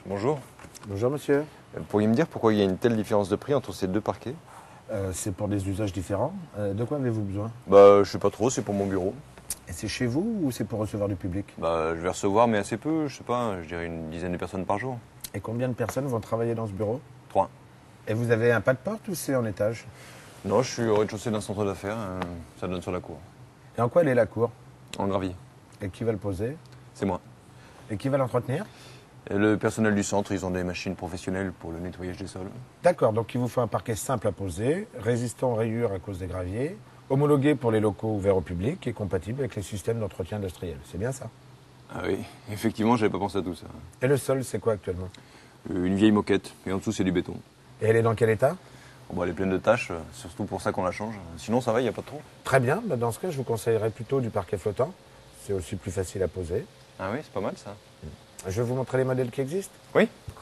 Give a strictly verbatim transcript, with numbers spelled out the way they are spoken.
Bonjour. Bonjour monsieur. Vous pourriez me dire pourquoi il y a une telle différence de prix entre ces deux parquets? Euh, c'est pour des usages différents. Euh, de quoi avez-vous besoin? Bah, je sais pas trop, c'est pour mon bureau. Et c'est chez vous ou c'est pour recevoir du public? Bah, je vais recevoir, mais assez peu, je sais pas, je dirais une dizaine de personnes par jour. Et combien de personnes vont travailler dans ce bureau? Trois. Et vous avez un pas de porte ou c'est en étage? Non, je suis au rez-de-chaussée d'un centre d'affaires, euh, ça donne sur la cour. Et en quoi elle est la cour? En gravier. Et qui va le poser? C'est moi. Et qui va l'entretenir? Et le personnel du centre, ils ont des machines professionnelles pour le nettoyage des sols. D'accord, donc il vous faut un parquet simple à poser, résistant aux rayures à cause des graviers, homologué pour les locaux ouverts au public et compatible avec les systèmes d'entretien industriel. C'est bien ça? Ah oui, effectivement, j'avais pas pensé à tout ça. Et le sol, c'est quoi actuellement? Euh, une vieille moquette, et en dessous c'est du béton. Et elle est dans quel état? Bon, bah, elle est pleine de taches, euh, c'est surtout pour ça qu'on la change. Sinon ça va, il n'y a pas de trou. Très bien, bah, dans ce cas, je vous conseillerais plutôt du parquet flottant. C'est aussi plus facile à poser. Ah oui, c'est pas mal ça. Je vais vous montrer les modèles qui existent. Oui.